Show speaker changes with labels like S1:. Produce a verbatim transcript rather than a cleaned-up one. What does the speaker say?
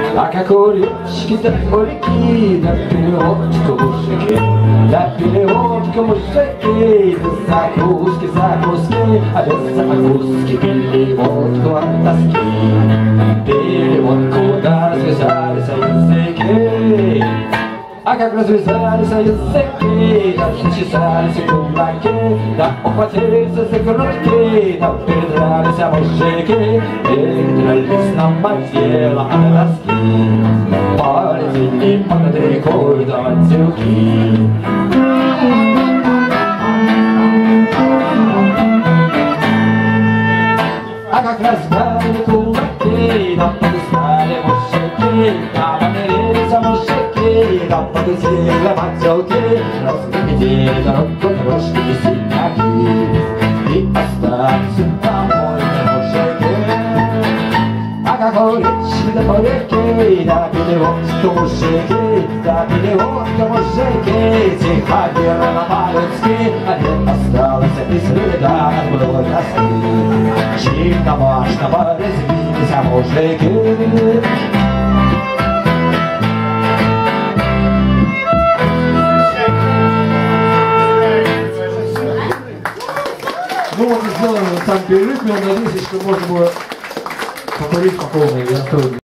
S1: А как улички, да улики, да переводка мужики, да переводка мужики, да закуски, закуски, а без закуски переводку от тоски. Переводку, да развязались языки. А как развязались языки, да зачесались кулаки, да ухватились за грудки, да передрались мужики, передрались нам от дела от тоски. Полетели под рекой до отделки. А как разбавили кулаки, да подстали мужики, да помирились мужики, да подусили отделки, распределили дорогу трошки и синяки, и остались довольны мужики. А как улички да поляки, да переводка мужики, да переводка мужики, тихо верно по-людски, а не осталось и следа от былой тоски. Чинно важно порезвились мужики.
S2: Ну вот и сделаем там перерыв, но надеюсь, что можно было покурить по полной.